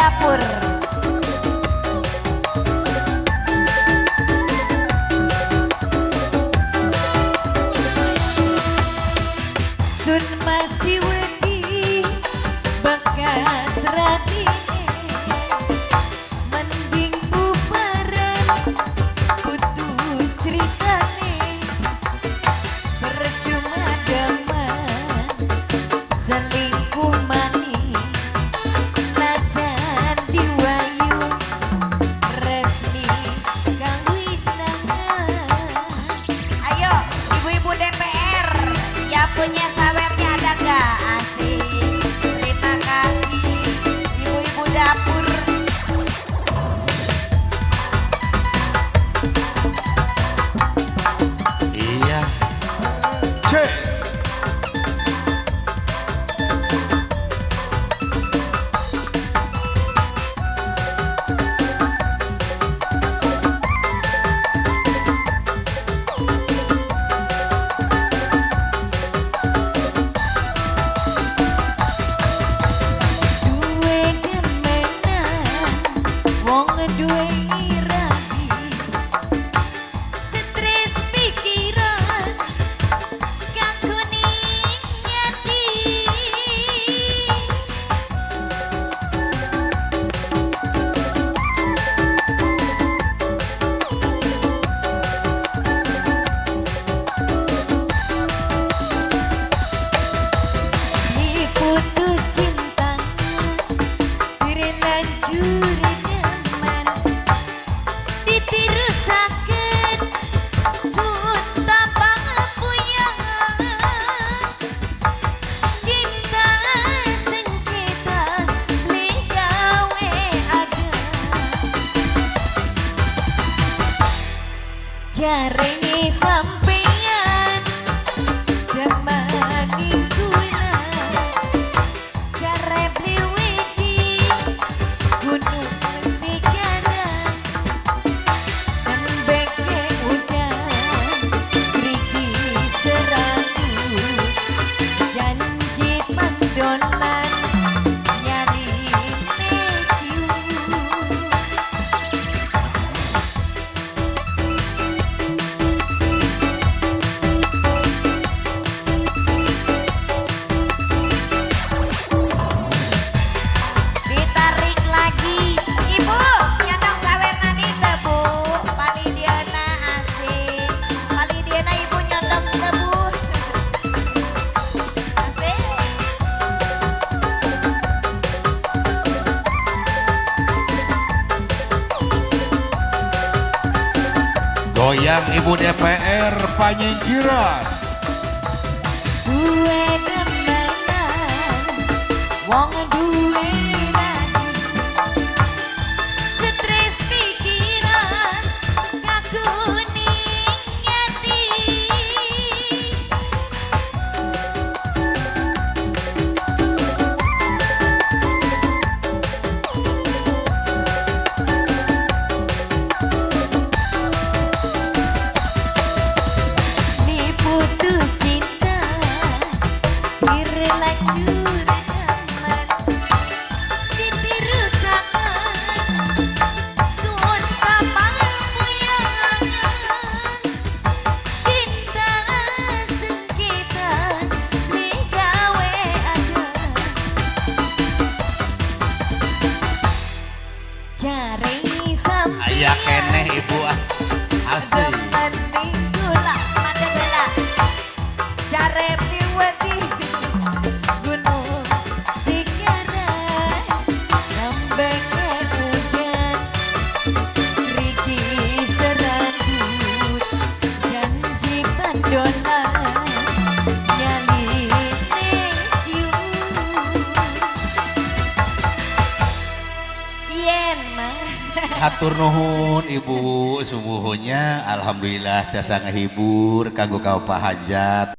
dapur. Sun masih wedi bekas rapi, mending bubaran putus ceritane, percuma demen selingkuh mani, najan diwayu resmi kawinan. Ayo ibu-ibu DPR yang punya sawernya ada gak? Asik, terima kasih ibu-ibu dapur. Iya. Cek. Duwe kemenan, wong duwe iradi, stres pikiran, kanggo niati. Diputus cinta, direlanjuri nyaman, ditiru sakit, sun tapang puyang. Cinta sengketa, ligawe ada, jarene sampeyan demani kula, jare bliwidi gunung Sigaran, embeke udan rigi serabu, janji pandolan nyaline cium. Ditarik lagi, ibu nyandang sawer nani tebu, Palidiana asik, Palidiana ibu nyandang tebu, asik. Goyang ibu DPR penyingkiran. Duwe demenan, wong duwe radi, stres pikiran, kaguni nyati. Diputus cinta, direlanjuri nyaman, ditiru sakit, sun tapang puyang. Cinta sengketa, ligawe ada, jare sampeyan Aya keneh ibu ah. Asik. demeni kula, madela jare bliwedi gunung Sigaran, embeke udan rigi serabut, janji pandolan nyaline cium. Yen mah Hatur nuhun ibu subuhnya, alhamdulillah tiasa ngehibur kanggo kaum pahajat.